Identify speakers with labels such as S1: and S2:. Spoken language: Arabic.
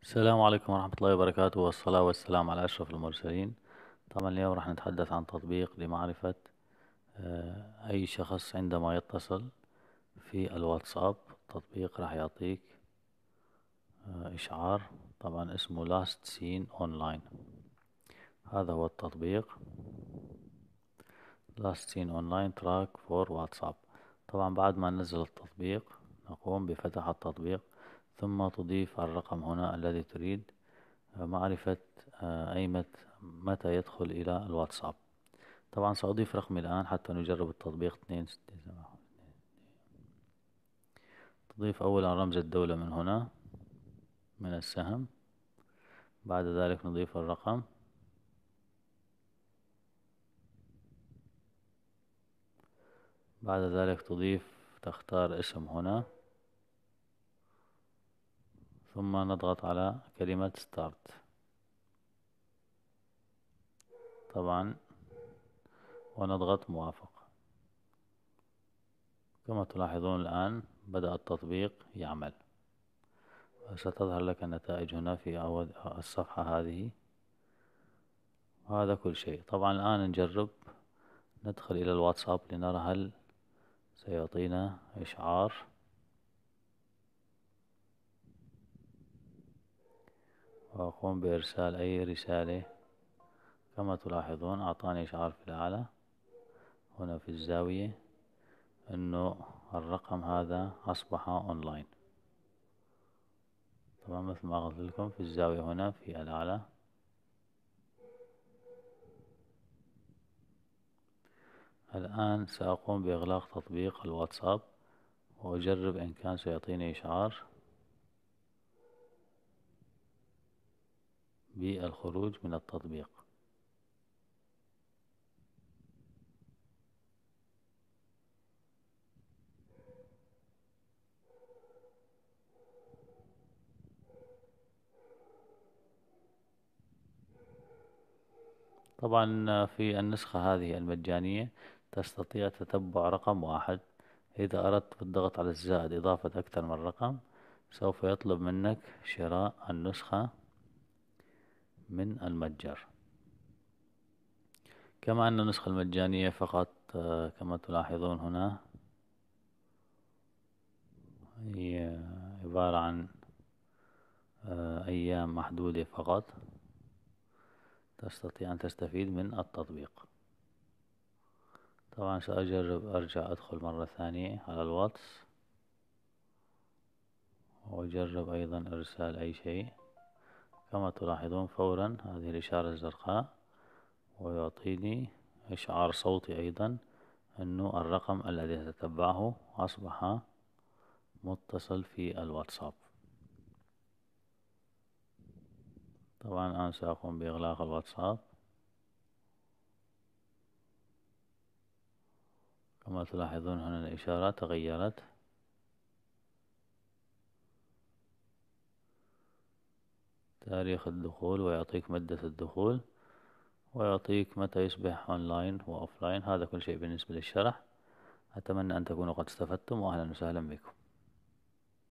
S1: السلام عليكم ورحمة الله وبركاته، والصلاة والسلام على أشرف المرسلين. طبعا اليوم راح نتحدث عن تطبيق لمعرفة أي شخص عندما يتصل في الواتساب. تطبيق راح يعطيك إشعار، طبعا اسمه لاست سين أونلاين. هذا هو التطبيق لاست سين أونلاين تراك فور واتساب. طبعا بعد ما ننزل التطبيق نقوم بفتح التطبيق، ثم تضيف الرقم هنا الذي تريد معرفة متى يدخل إلى الواتساب. طبعا سأضيف رقمي الآن حتى نجرب التطبيق 2671. تضيف أولا رمز الدولة من هنا من السهم، بعد ذلك نضيف الرقم، بعد ذلك تختار اسم هنا، ثم نضغط على كلمة ستارت. طبعا ونضغط موافق. كما تلاحظون الآن بدأ التطبيق يعمل، ستظهر لك النتائج هنا في أول الصفحة هذه. وهذا كل شيء. طبعا الآن نجرب ندخل إلى الواتساب لنرى هل سيعطينا إشعار. وأقوم بإرسال أي رسالة. كما تلاحظون أعطاني إشعار في الأعلى هنا في الزاوية أنه الرقم هذا أصبح أونلاين. طبعا مثل ما قلت لكم في الزاوية هنا في الأعلى. الآن سأقوم بإغلاق تطبيق الواتساب وأجرب إن كان سيعطيني إشعار بالخروج من التطبيق. طبعا في النسخة هذه المجانية تستطيع تتبع رقم واحد. إذا أردت بالضغط على الزائد إضافة أكثر من رقم سوف يطلب منك شراء النسخة من المتجر. كما أن النسخة المجانية فقط كما تلاحظون هنا هي عبارة عن أيام محدودة فقط تستطيع أن تستفيد من التطبيق. طبعا سأجرب أرجع أدخل مرة ثانية على الواتس وأجرب أيضا إرسال أي شيء. كما تلاحظون فورا هذه الإشارة الزرقاء ويعطيني إشعار صوتي أيضا أنه الرقم الذي أتتبعه أصبح متصل في الواتساب. طبعا الآن سأقوم بإغلاق الواتساب. كما تلاحظون هنا الإشارة تغيرت. تاريخ الدخول، ويعطيك مدة الدخول، ويعطيك متى يصبح أونلاين وأوفلاين. هذا كل شيء بالنسبة للشرح. أتمنى أن تكونوا قد استفدتم، وأهلا وسهلا بكم.